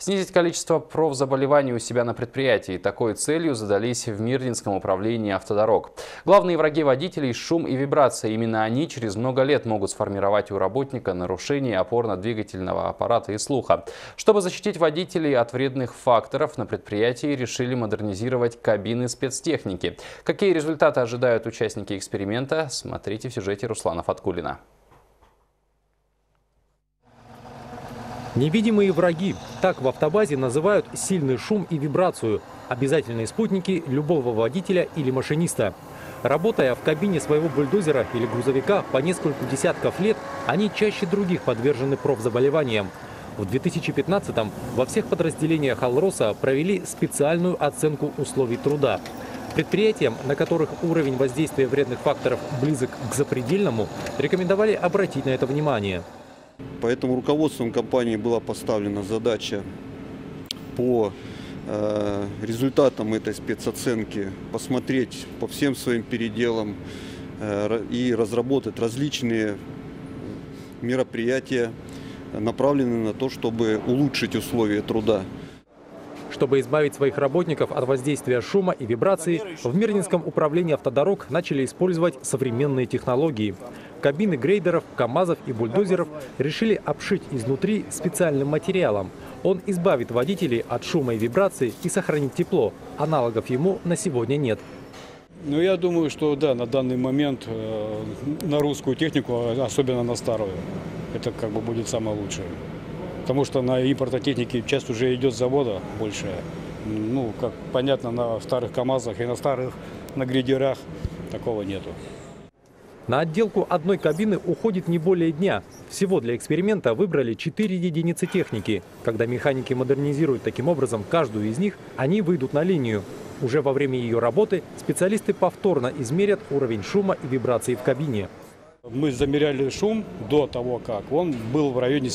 Снизить количество профзаболеваний у себя на предприятии. Такой целью задались в Мирнинском управлении автодорог. Главные враги водителей – шум и вибрация. Именно они через много лет могут сформировать у работника нарушение опорно-двигательного аппарата и слуха. Чтобы защитить водителей от вредных факторов, на предприятии решили модернизировать кабины спецтехники. Какие результаты ожидают участники эксперимента, смотрите в сюжете Руслана Фаткулина. Невидимые враги. Так в автобазе называют сильный шум и вибрацию. Обязательные спутники любого водителя или машиниста. Работая в кабине своего бульдозера или грузовика по несколько десятков лет, они чаще других подвержены профзаболеваниям. В 2015-м во всех подразделениях Алроса провели специальную оценку условий труда. Предприятиям, на которых уровень воздействия вредных факторов близок к запредельному, рекомендовали обратить на это внимание. Поэтому руководством компании была поставлена задача по результатам этой спецоценки посмотреть по всем своим переделам и разработать различные мероприятия, направленные на то, чтобы улучшить условия труда. Чтобы избавить своих работников от воздействия шума и вибраций, в Мирнинском управлении автодорог начали использовать современные технологии. Кабины грейдеров, КАМАЗов и бульдозеров решили обшить изнутри специальным материалом. Он избавит водителей от шума и вибраций и сохранит тепло. Аналогов ему на сегодня нет. Ну, я думаю, что да, на данный момент на русскую технику, особенно на старую, это как бы будет самое лучшее. Потому что на импортотехнике часть уже идет с завода большая. Ну, как понятно, на старых КАМАЗах и на старых на грейдерах такого нету. На отделку одной кабины уходит не более дня. Всего для эксперимента выбрали 4 единицы техники. Когда механики модернизируют таким образом каждую из них, они выйдут на линию. Уже во время ее работы специалисты повторно измерят уровень шума и вибраций в кабине. Мы замеряли шум до того, как он был в районе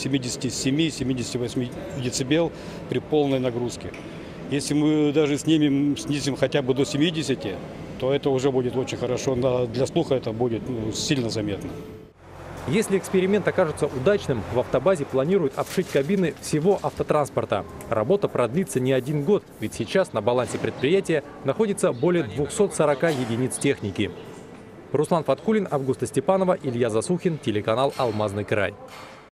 77-78 дБ при полной нагрузке. Если мы даже снизим хотя бы до 70, то это уже будет очень хорошо. Для слуха это будет сильно заметно. Если эксперимент окажется удачным, в автобазе планируют обшить кабины всего автотранспорта. Работа продлится не 1 год, ведь сейчас на балансе предприятия находится более 240 единиц техники. Руслан Фаткулин, Августа Степанова, Илья Засухин, телеканал «Алмазный край».